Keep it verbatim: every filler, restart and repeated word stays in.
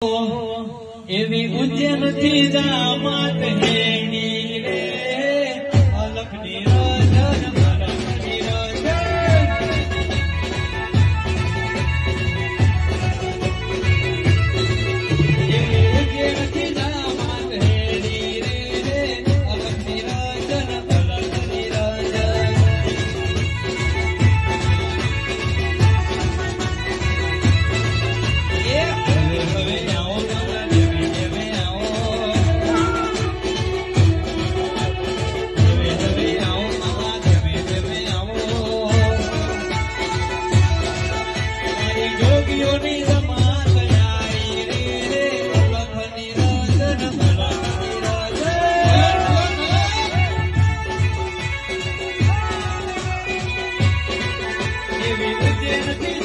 એવી ઉજ્જૈન થી જામત હેડી રે અલખની રાજન મલખની રાજન એવી ઉજ્જૈન થી જામત હેડી રે અલખની રાજન મલખની રાજન એ હવે હવે આવો Energy.